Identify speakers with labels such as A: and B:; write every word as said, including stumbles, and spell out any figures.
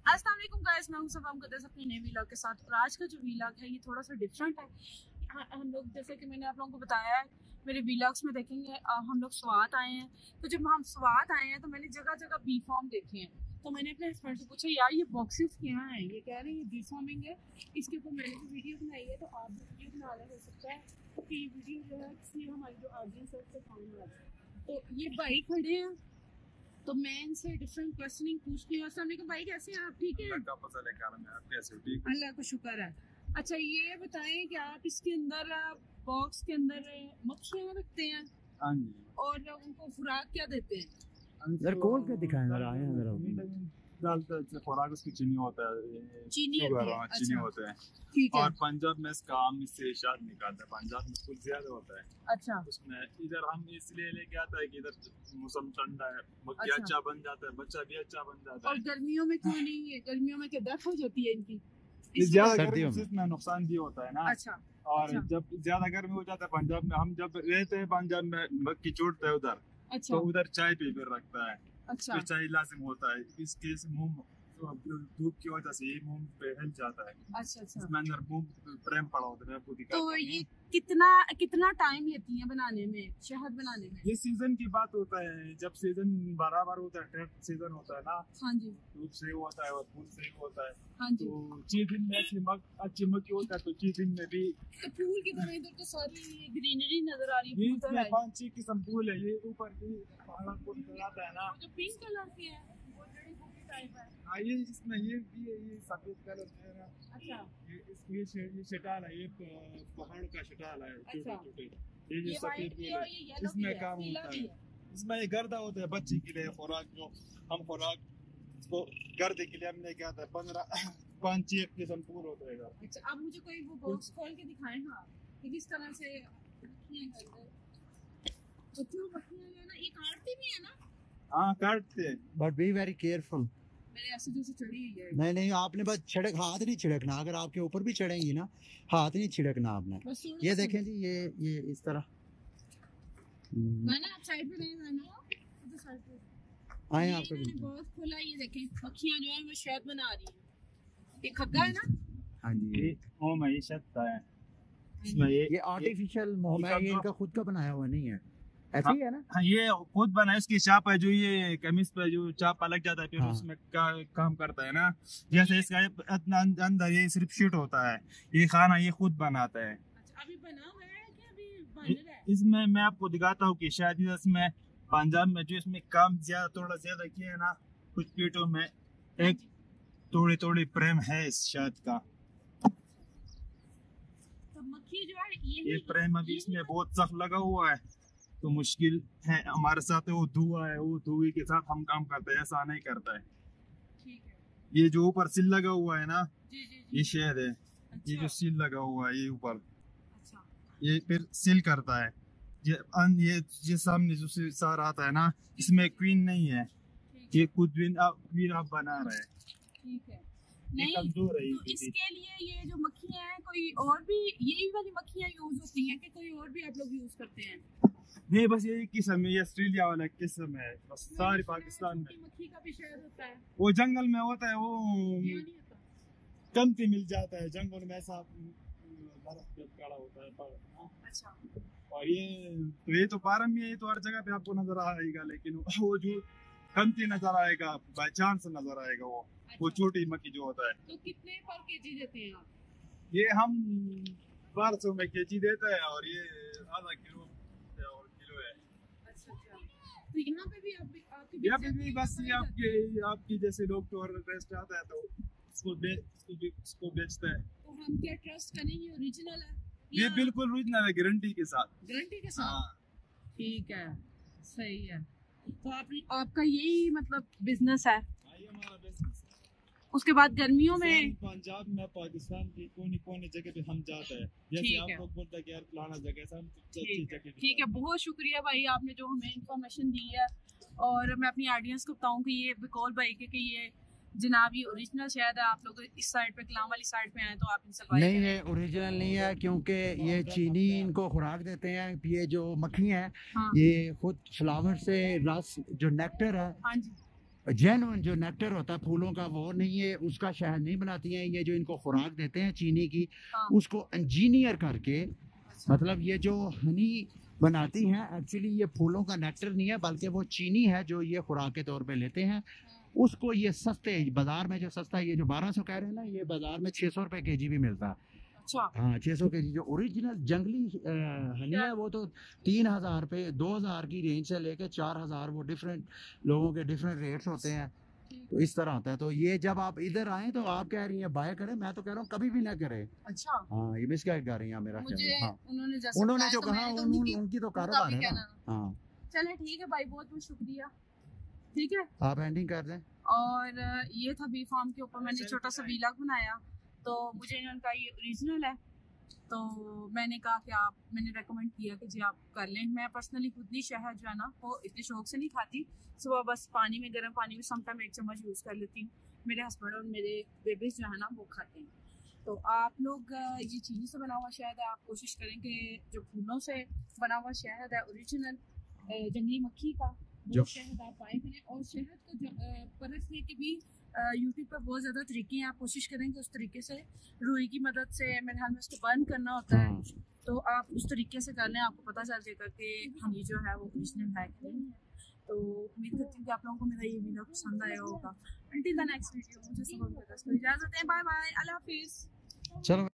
A: अस्सलाम वालेकुम गाइस, मैं हूं सब हम करते अपने नए व्लॉग के साथ। और आज का जो व्लॉग है ये थोड़ा सा डिफरेंट है। हाँ, हम लोग जैसे कि मैंने आप लोगों को बताया है मेरे व्लॉग्स में देखेंगे, आ, हम लोग स्वात आए हैं। तो जब हम स्वात आए हैं तो मैंने जगह जगह बी फॉर्म देखे हैं। तो मैंने अपने हस्बैंड से पूछा, यार ये बॉक्सेस क्या हैं? ये कह रहे हैं ये बी फॉर्मिंग है। इसके ऊपर मैंने भी वीडियो बनाई है, तो आप भी वीडियो बना लें। हो सकता है कि ये वीडियो जो है इसलिए हमारी जो ऑडियंस है उससे काम आ जाए। तो ये भाई खड़े हैं, तो मैं इनसे डिफरेंट क्वेश्चनिंग पूछती हूँ। अस्सलाम वालेकुम भाई, कैसे हैं आप? ठीक है, अल्लाह का शुक्र है। अच्छा ये बताएं कि आप इसके अंदर बॉक्स के अंदर मक्खियाँ रखते हैं?
B: हाँ जी।
A: और उनको खुराक क्या देते हैं?
B: सर खोल के दिखाएं जरा, आए जरा। डालते हैं खुराक उसकी चीनी होता है,
A: चीनी होती है।
B: चीनी होता है।
A: ठीक है।
B: और पंजाब में इसका आम इससे शाद निकालता है, पंजाब में कुछ ज्यादा होता है।
A: अच्छा।
B: उसमें इधर हम इसलिए लेके आता है कि इधर मौसम ठंडा है, मक्खी
A: अच्छा।
B: अच्छा बन जाता है, बच्चा भी अच्छा बन जाता है।
A: और गर्मियों में क्यों नहीं है? गर्मियों में क्या डेथ हो जाती है इनकी?
B: ज्यादा गर्मी से इसमें नुकसान भी होता है ना।
A: अच्छा।
B: और
A: अच्छा।
B: जब ज्यादा गर्मी हो जाता है पंजाब में, हम जब रहते हैं पंजाब में मक्खी चोटता है उधर।
A: अच्छा।
B: तो उधर चाय पी कर रखता है।
A: अच्छा।
B: तो चाय लाजिम होता है, इसके मुंह धूप की वजह से ये मुंह पे हिल जाता है।
A: अच्छा। अच्छा।
B: इसमें अंदर मुंह प्रेम पड़ा होता है। आपको दिखाता
A: तो ये कितना कितना टाइम लेती है बनाने में, शहद बनाने में?
B: ये सीजन की बात होता है, जब सीजन बराबर होता है, टेस्ट सीजन होता है ना।
A: हाँ जी।
B: धूप से होता है और फूल से होता है।
A: हाँ जी।
B: तो ची दिन में अच्छी मक अच्छी मक्खी होता है, तो ची दिन में भी
A: तो फूल की तरह इधर तो सारी ग्रीनरी नजर आ रही है।
B: ये पांच छह किस्म फूल है। ये ऊपर भी पहाड़ को नजर आता है ना,
A: जो पिंक कलर के है वो जड़ी बूटी टाइप है।
B: हाँ ये इसमें ये भी है, ये सफेद कलर है ना।
A: अच्छा।
B: ये इसकी ये शटाल है, ये पहाड़ का शटाल है, छोटे छोटे। ये जो सफेद फूल है इसमें काम होता है। इसमें ये गर्दा होता है बच्चे के लिए खुराक, जो हम खुराक इसको गर्दे के लिए हमने क्या था पंद्रह पाँच छह किस्म फूल होता है।
A: अच्छा, आप मुझे कोई वो बॉक्स खोल के दिखाएं ना कि किस तरह से मक्खियाँ करते हैं। तो मक्खियाँ जो है ना ये काटती भी है ना?
B: हाँ काटते हैं, बट बी वेरी केयरफुल।
A: मेरे ऐसे जैसे चढ़ी हुई है।
C: नहीं नहीं, आपने बस छिड़क हाथ नहीं छिड़कना। अगर आपके ऊपर भी चढ़ेंगी ना, हाथ नहीं छिड़कना आपने। ये देखें जी, ये ये इस तरह
A: मैंने आप साइड पे नहीं जाना, इधर साइड पे
C: आए आपको
A: बहुत खुला। ये देखें मक्खियाँ जो है वो शहद बना रही है। ये खग्गा है ना?
C: हाँ जी, ये
B: ओ मैशत है इसमें। ये
C: ये आर्टिफिशियल मोम है, ये इनका खुद का बनाया हुआ नहीं है, ऐसे ही है ना।
B: हाँ ये खुद बना, इसकी चाप है जो ये कमीज पे जो चाप लग जाता है, फिर
C: हाँ।
B: उसमें का, काम करता है ना। जैसे इसका इतना अंदर ये सिर्फ शीट होता है, ये खाना ये खुद बनाता है।
A: अच्छा, अभी बना हुआ है कि अभी बन रहा है?
B: इसमें मैं आपको दिखाता हूँ कि शायद इसमें पंजाब में जो इसमें काम ज्यादा थोड़ा ज्यादा किया है ना, कुछ प्लेटों में एक थोड़ी थोड़ी प्रेम है इस शहद का।
A: तो मक्खी जो है ये
B: ये प्रेम अभी इसमें बहुत सख्त लगा हुआ है, तो मुश्किल है हमारे साथ। वो धुआं है, वो धुएं के साथ हम काम करते हैं, ऐसा नहीं करता है।
A: ठीक है।
B: ये जो ऊपर सिल लगा हुआ है ना,
A: जी जी जी।
B: ये शहद है।
A: अच्छा।
B: ये जो सील लगा हुआ है ये ऊपर,
A: अच्छा।
B: ये फिर सील करता है। ये अन, ये ये सामने जो सार आता है ना, इसमें क्वीन नहीं है, ये खुद क्वीन आप क्वीन आप बना रहे हैं।
A: ठीक है।
B: ये
A: नहीं
B: कमजोर है।
A: तो इसके लिए ये जो मक्खियाँ हैं, कोई और भी यही वाली मक्खियाँ यूज होती हैं कि कोई और भी आप लोग यूज करते हैं?
B: नहीं बस यही किस्म है, ये ऑस्ट्रेलिया वाला किस्म है, बस सारी पाकिस्तान में।
A: मक्खी का भी शहद होता है,
B: वो जंगल में होता है, वो
A: यहाँ नहीं होता।
B: कमती मिल जाता है जंगल में, ऐसा बर्फ पे खड़ा होता है पर। अच्छा। और ये तो ये तो पारम में, ये तो हर जगह पे आपको नजर आएगा, लेकिन वो जो कमती नजर आएगा, बाई चांस नजर आएगा वो। अच्छा। वो छोटी मक्खी जो होता है। तो
A: कितने पर केजी देते हैं आप?
B: ये हम बारह सौ में केजी देते हैं, और ये आधा किलो और किलो है।
A: अच्छा अच्छा। तो यहाँ पे भी आप आपकी
B: यहाँ पे भी बस ये आपके आपकी जैसे लोग तो रेस्ट आता है तो इसको बे, इसको भी इसको बेचते हैं।
A: तो हम क्या ट्रस्ट करेंगे? ओरिजिनल है
B: ये बिल्कुल ओरिजिनल है, गारंटी के साथ।
A: गारंटी के साथ? ठीक है, सही है। तो आप आपका यही मतलब बिजनेस है?
B: ये हमारा बिजनेस है।
A: उसके बाद गर्मियों में
B: पंजाब में पाकिस्तान की कोने कोने जगह पे हम जाते हैं, जैसे आप लोग बोलते हैं कि यार फलाना जगह से हम अच्छी जगह।
A: ठीक है, बहुत शुक्रिया भाई, आपने जो हमें इंफॉर्मेशन दी है। और मैं अपनी ऑडियंस को बताऊं कि ये बिकॉल भाई के कि ये जनाब ये ओरिजिनल शहद है। आप लोग इस साइड पे कलाम वाली साइड पे आए तो आप इनसे बात
C: नहीं, ये ओरिजिनल नहीं है, क्योंकि ये चीनी इनको खुराक देते हैं। ये जो मक्खी हैं,
A: हाँ।
C: ये खुद फ्लावर से रस जो नेक्टर है,
A: हाँ जी,
C: जेन्युइन जो नेक्टर होता है फूलों का वो नहीं है, उसका शहद नहीं बनाती हैं ये, जो इनको खुराक देते हैं चीनी की,
A: हाँ।
C: उसको इंजीनियर करके,
A: अच्छा।
C: मतलब ये जो हनी बनाती हैं एक्चुअली ये फूलों का नेक्टर नहीं है बल्कि वो चीनी है जो ये खुराक के तौर पे लेते हैं। उसको ये सस्ते बाजार में जो सस्ता है, ये जो बारह सौ कह रहे हैं ना, ये बाजार में छः सौ रुपये के जी भी मिलता है।
A: अच्छा।
C: हाँ छः सौ के जी। जो ओरिजिनल जंगली हनी है वो तो तीन हज़ार पे दो हज़ार की रेंज से लेके चार हज़ार, वो डिफरेंट लोगों के डिफरेंट रेट्स होते हैं। तो इस तरह होता है। तो ये जब आप इधर आए तो आप कह रही हैं बाय करें, मैं तो कह रहा हूँ कभी भी ना करें।
A: अच्छा।
C: हाँ ये मिसगाइड कर रही हैं मेरा
A: मुझे
C: हाँ।
A: उन्होंने जैसे
C: उन्होंने जो
A: तो
C: कहा
A: तो
C: उन,
A: उनकी,
C: उनकी तो कारोबार है ना। हाँ
A: चले ठीक है भाई, बहुत बहुत शुक्रिया। ठीक है
C: आप एंडिंग कर दें।
A: और ये था बी फार्म के ऊपर मैंने छोटा सा वीलॉग बनाया। तो मुझे इन्होंने कहा ये ओरिजिनल है, तो मैंने कहा कि आप, मैंने रेकमेंड किया कि जी आप कर लें। मैं पर्सनली खुद ही शहद जो है ना वो इतने शौक से नहीं खाती, सुबह बस पानी में, गर्म पानी में समटाइम एक चम्मच यूज़ कर लेती हूँ। मेरे हस्बैंड और मेरे बेबीज जो है ना वो खाते हैं। तो आप लोग ये चीनी से बना हुआ शहद है, आप कोशिश करें कि जो फूलों से बना हुआ शहद है ओरिजिनल जंगली मक्खी का वो शहद आप पाए करें। और शहद को परखने के भी यूट्यूब पर बहुत ज़्यादा तरीके हैं, आप कोशिश करें कि उस तरीके से रुई की मदद से, मेरे ख्याल में उसको बर्न करना होता है, तो आप उस तरीके से कर लें, आपको पता चल जाएगा कि हनी जो है वो ओरिजिनल है कि नहीं है। तो उम्मीद करती हूँ कि आप लोगों को मेरा ये वीडियो पसंद आया होगा। अंटिल द नेक्स्ट वीडियो, मुझे सब इजाज़त है, बाय बाय, अल्लाह हाफिज़।
C: चलो।